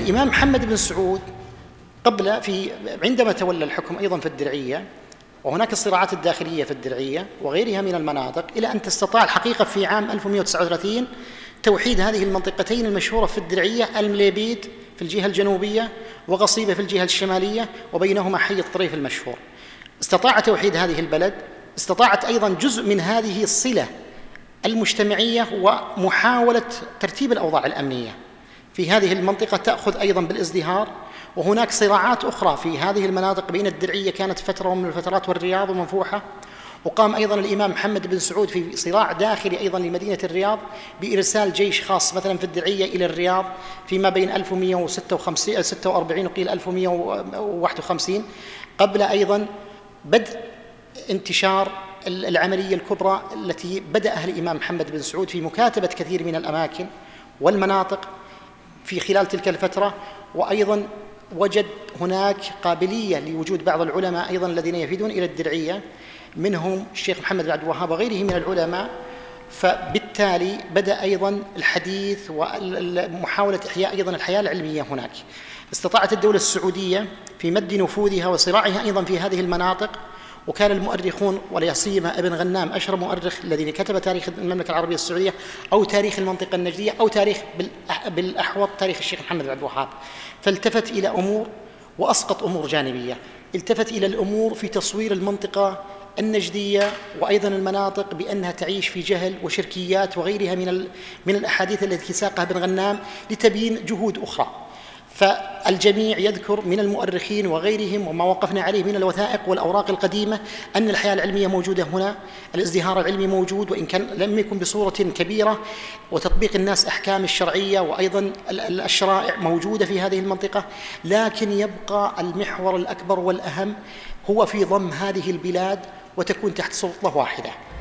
الإمام محمد بن سعود عندما تولى الحكم أيضا في الدرعية، وهناك الصراعات الداخلية في الدرعية وغيرها من المناطق، إلى أن تستطاع الحقيقة في عام 1139 توحيد هذه المنطقتين المشهورة في الدرعية، المليبيد في الجهة الجنوبية وغصيبة في الجهة الشمالية، وبينهما حي الطريف المشهور. استطاع توحيد هذه البلد، استطاعت أيضا جزء من هذه الصلة المجتمعية ومحاولة ترتيب الأوضاع الأمنية في هذه المنطقة تأخذ أيضا بالازدهار. وهناك صراعات أخرى في هذه المناطق بين الدرعية كانت فترة من الفترات والرياض ومنفوحة، وقام أيضا الإمام محمد بن سعود في صراع داخلي أيضا لمدينة الرياض بإرسال جيش خاص مثلا في الدرعية إلى الرياض فيما بين 1146 وقيل 1151 قبل أيضا بدء انتشار العملية الكبرى التي بدأها الإمام محمد بن سعود في مكاتبة كثير من الأماكن والمناطق في خلال تلك الفترة. وأيضا وجد هناك قابلية لوجود بعض العلماء أيضا الذين يفيدون إلى الدرعية، منهم الشيخ محمد بن عبد الوهاب وغيره من العلماء. فبالتالي بدأ أيضا الحديث ومحاولة إحياء أيضا الحياة العلمية هناك. استطاعت الدولة السعودية في مد نفوذها وصراعها أيضا في هذه المناطق، وكان المؤرخون ولا سيما ابن غنام أشهر مؤرخ الذي كتب تاريخ المملكة العربية السعودية أو تاريخ المنطقة النجدية أو تاريخ بالأحوط تاريخ الشيخ محمد بن عبد الوهاب، فالتفت إلى أمور وأسقط أمور جانبية. التفت إلى الأمور في تصوير المنطقة النجدية وأيضا المناطق بأنها تعيش في جهل وشركيات وغيرها من الأحاديث التي ساقها ابن غنام لتبيين جهود أخرى. فالجميع يذكر من المؤرخين وغيرهم وما وقفنا عليه من الوثائق والأوراق القديمة أن الحياة العلمية موجودة هنا، الازدهار العلمي موجود وإن كان لم يكن بصورة كبيرة، وتطبيق الناس أحكام الشرعية وأيضا الشرائع موجودة في هذه المنطقة، لكن يبقى المحور الأكبر والأهم هو في ضم هذه البلاد وتكون تحت سلطة واحدة.